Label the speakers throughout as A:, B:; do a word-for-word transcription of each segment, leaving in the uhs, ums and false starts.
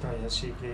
A: Todavía sigue.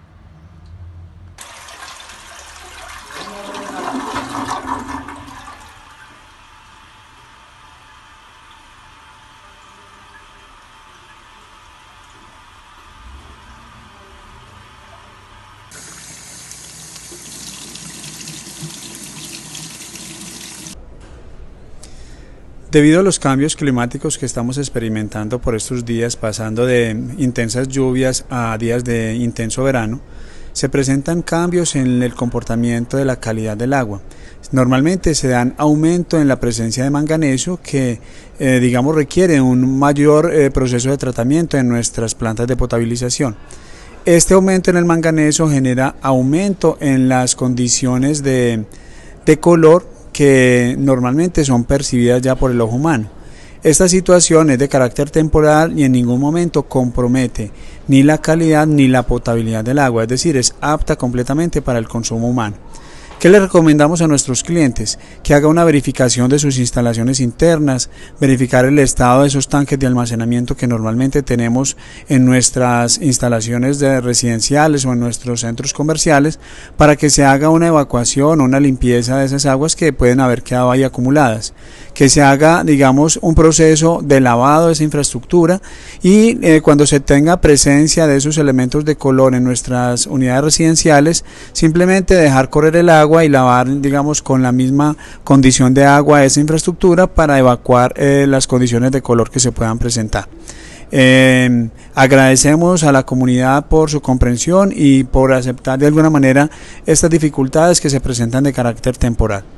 B: Debido a los cambios climáticos que estamos experimentando por estos días, pasando de intensas lluvias a días de intenso verano, se presentan cambios en el comportamiento de la calidad del agua. Normalmente se dan aumento en la presencia de manganeso que, eh, digamos, requiere un mayor eh, proceso de tratamiento en nuestras plantas de potabilización. Este aumento en el manganeso genera aumento en las condiciones de, de color que normalmente son percibidas ya por el ojo humano. Esta situación es de carácter temporal y en ningún momento compromete ni la calidad ni la potabilidad del agua, es decir, es apta completamente para el consumo humano. ¿Qué le recomendamos a nuestros clientes? Que haga una verificación de sus instalaciones internas, verificar el estado de esos tanques de almacenamiento que normalmente tenemos en nuestras instalaciones de residenciales o en nuestros centros comerciales, para que se haga una evacuación o una limpieza de esas aguas que pueden haber quedado ahí acumuladas, que se haga, digamos, un proceso de lavado de esa infraestructura y eh, cuando se tenga presencia de esos elementos de color en nuestras unidades residenciales, simplemente dejar correr el agua y lavar, digamos, con la misma condición de agua esa infraestructura para evacuar eh, las condiciones de color que se puedan presentar. Eh, agradecemos a la comunidad por su comprensión y por aceptar de alguna manera estas dificultades que se presentan de carácter temporal.